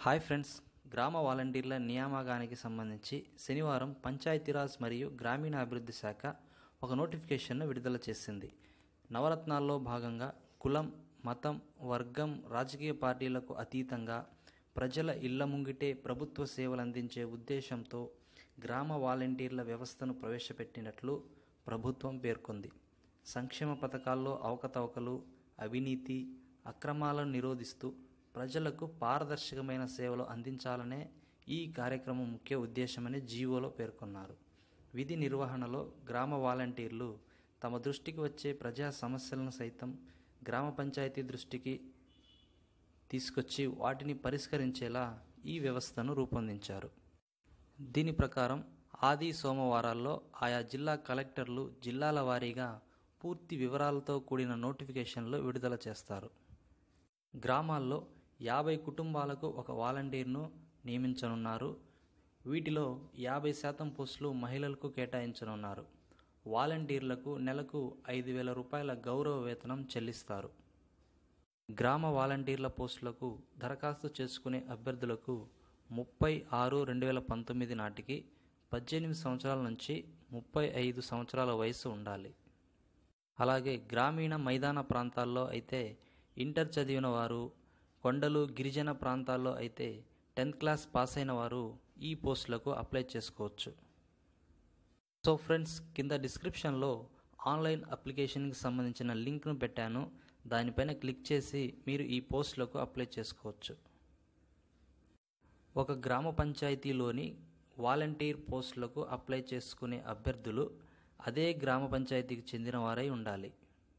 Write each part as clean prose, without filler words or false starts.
Hi friends, గ్రామ వాలంటీర్ల నియామకానికి సంబంధించి శనివారం పంచాయతీరాజ్ మరియు గ్రామీణాభివృద్ధి శాఖ ఒక నోటిఫికేషన్ను విడుదల చేసింది. నవరత్నాల్లో భాగంగా కులం, మతం, వర్గం, రాజకీయ పార్టీలకు అతీతంగా ప్రజల ఇళ్ల ముంగిటే ప్రభుత్వ సేవలు అందించే ఉద్దేశంతో గ్రామ వాలంటీర్ల వ్యవస్థను ప్రవేశపెట్టినట్లు ప్రభుత్వం పేర్కొంది. సంక్షేమ పథకాల్లో అవకతవకలు, అవినీతి, అక్రమాలను నిరోధిస్తూ ప్రజలకు పారదర్శకమైన సేవలు అందించాలనే ఈ కార్యక్రమం ముఖ్య ఉద్దేశమని జీవోలో పేర్కొన్నారు. విధి నిర్వహణలో గ్రామ వాలంటీర్లు తమ దృష్టికి వచ్చే ప్రజా సమస్యలను సైతం గ్రామ పంచాయతీ దృష్టికి తీసుకొచ్చి వాటిని పరిష్కరించేలా ఈ వ్యవస్థను రూపొందించారు. దీని ప్రకారం ఆది సోమవారాల్లో ఆయా జిల్లా కలెక్టర్లు జిల్లాల వారీగా పూర్తి వివరాలతో కూడిన నోటిఫికేషన్లు విడుదల చేస్తారు. గ్రామాల్లో 50 కుటుంబాలకు ఒక వాలంటీర్ను నియమించనున్నారు. వీటిలో 50% పోస్టులు మహిళలకు కేటాయించనున్నారు. వాలంటీర్లకు నెలకు 5,000 రూపాయల గౌరవ వేతనం చెల్లిస్తారు. గ్రామ వాలంటీర్ల పోస్టులకు దరఖాస్తు చేసుకునే అభ్యర్థులకు 30/6/2019 నాటికి 18 సంవత్సరాల నుంచి 35 సంవత్సరాల వయసు ఉండాలి. అలాగే గ్రామీణ మైదాన ప్రాంతాల్లో అయితే ఇంటర్ చదివిన వారు, కొండలు, గిరిజన ప్రాంతాల్లో అయితే 10th క్లాస్ పాస్ అయిన వారు ఈ పోస్టులకు అప్లై చేసుకోవచ్చు. సో ఫ్రెండ్స్, కింద డిస్క్రిప్షన్లో ఆన్లైన్ అప్లికేషన్కి సంబంధించిన లింక్ను పెట్టాను. దానిపైన క్లిక్ చేసి మీరు ఈ పోస్టులకు అప్లై చేసుకోవచ్చు. ఒక గ్రామ పంచాయతీలోని వాలంటీర్ పోస్టులకు అప్లై చేసుకునే అభ్యర్థులు అదే గ్రామ పంచాయతీకి చెందిన వారై ఉండాలి.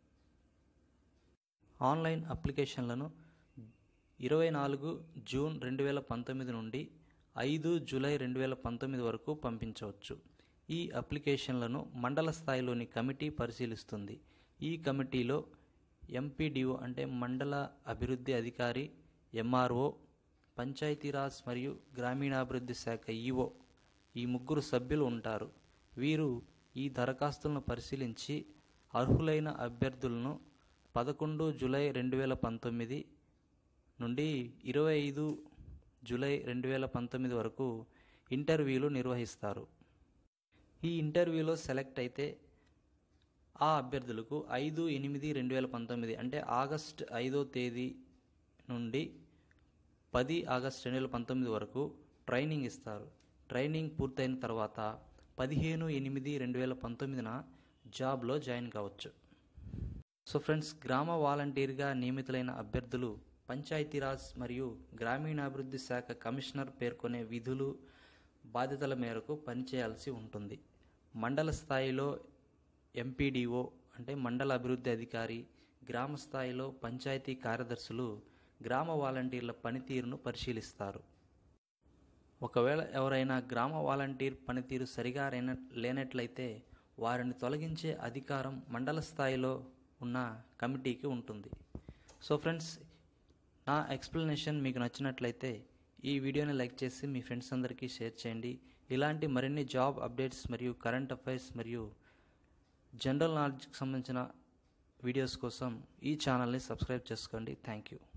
ఆన్లైన్ అప్లికేషన్లను 24 జూన్ 2019 నుండి 5 జూలై 2019 వరకు పంపించవచ్చు. ఈ అప్లికేషన్లను మండల స్థాయిలోని కమిటీ పరిశీలిస్తుంది. ఈ కమిటీలో ఎంపీడీఓ అంటే మండల అభివృద్ధి అధికారి, ఎంఆర్ఓ, పంచాయతీరాజ్ మరియు గ్రామీణాభివృద్ధి శాఖ ఈఓ ఈ 3 సభ్యులు ఉంటారు. వీరు ఈ దరఖాస్తులను పరిశీలించి అర్హులైన అభ్యర్థులను 11 జూలై 2019 నుండి 25 జూలై 2019 వరకు ఇంటర్వ్యూలు నిర్వహిస్తారు. ఈ ఇంటర్వ్యూలో సెలెక్ట్ అయితే ఆ అభ్యర్థులకు 5/8/2019 అంటే ఆగస్టు 5వ తేదీ నుండి 10 ఆగస్టు 2019 వరకు ట్రైనింగ్ ఇస్తారు. ట్రైనింగ్ పూర్తయిన తర్వాత 15/8/2019 జాబ్లో జాయిన్ కావచ్చు. సో ఫ్రెండ్స్, గ్రామ వాలంటీర్గా నియమితులైన అభ్యర్థులు పంచాయతీరాజ్ మరియు గ్రామీణాభివృద్ధి శాఖ కమిషనర్ పేర్కొనే విధులు, బాధ్యతల మేరకు పనిచేయాల్సి ఉంటుంది. మండల స్థాయిలో ఎంపీడీఓ అంటే మండల అభివృద్ధి అధికారి, గ్రామ స్థాయిలో పంచాయతీ కార్యదర్శులు గ్రామ వాలంటీర్ల పనితీరును పరిశీలిస్తారు. ఒకవేళ ఎవరైనా గ్రామ వాలంటీర్ పనితీరు సరిగా లేనట్లయితే వారిని తొలగించే అధికారం మండల స్థాయిలో ఉన్న కమిటీకి ఉంటుంది. సో ఫ్రెండ్స్, నా ఎక్స్ప్లెనేషన్ మీకు నచ్చినట్లయితే ఈ వీడియోని లైక్ చేసి మీ ఫ్రెండ్స్ అందరికీ షేర్ చేయండి. ఇలాంటి మరిన్ని జాబ్ అప్డేట్స్ మరియు కరెంట్ అఫైర్స్ మరియు జనరల్ నాలెడ్జ్కి సంబంధించిన వీడియోస్ కోసం ఈ ఛానల్ని సబ్స్క్రైబ్ చేసుకోండి. Thank you.